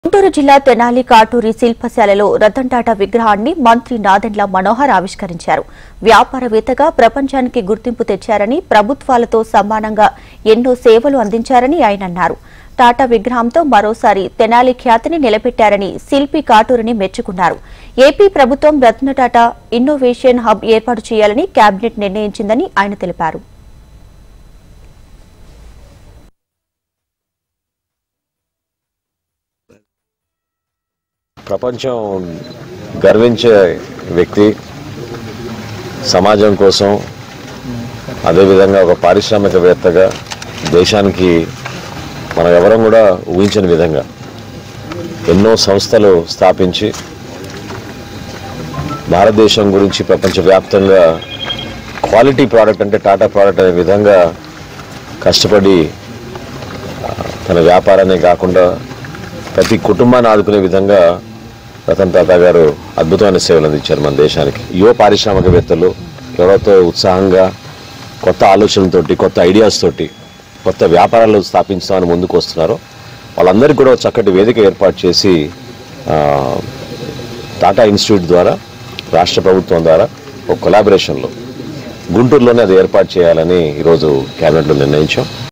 గుంటూరు జిల్లా తెనాలి కాటూరి శిల్పశాలలో రతంటాటా విగ్రహాన్ని మంత్రి నాదెండ్ల మనోహర్ ఆవిష్కరించారు. వ్యాపారవేత్తగా ప్రపంచానికి గుర్తింపు తెచ్చారని, ప్రభుత్వాలతో సమానంగా ఎన్నో సేవలు అందించారని ఆయన అన్నారు. టాటా విగ్రహంతో మరోసారి తెనాలి ఖ్యాతిని నిలబెట్టారని శిల్పి కాటూరిని మెచ్చుకున్నారు. ఏపీ ప్రభుత్వం రతనటాటా ఇన్నోవేషన్ హబ్ ఏర్పాటు చేయాలని కేబినెట్ నిర్ణయించిందని ఆయన తెలిపారు. ప్రపంచం గర్వించే వ్యక్తి, సమాజం కోసం అదేవిధంగా ఒక పారిశ్రామికవేత్తగా దేశానికి మనం ఎవరం కూడా ఊహించని విధంగా ఎన్నో సంస్థలు స్థాపించి భారతదేశం గురించి ప్రపంచవ్యాప్తంగా క్వాలిటీ ప్రోడక్ట్ అంటే టాటా ప్రోడక్ట్ అనే విధంగా కష్టపడి తన వ్యాపారాన్ని కాకుండా ప్రతి కుటుంబాన్ని ఆదుకునే విధంగా రతన్టాటా గారు అద్భుతమైన సేవలు అందించారు మన దేశానికి. యువ పారిశ్రామికవేత్తలు ఎవరితో ఉత్సాహంగా కొత్త ఆలోచనలతోటి, కొత్త ఐడియాస్ తోటి కొత్త వ్యాపారాలు స్థాపించామని ముందుకు వస్తున్నారో వాళ్ళందరికీ కూడా చక్కటి వేదిక ఏర్పాటు చేసి టాటా ఇన్స్టిట్యూట్ ద్వారా, రాష్ట్ర ప్రభుత్వం ద్వారా ఒక కొలాబరేషన్లో గుంటూరులోనే అది ఏర్పాటు చేయాలని ఈరోజు కేబినెట్లో నిర్ణయించాం.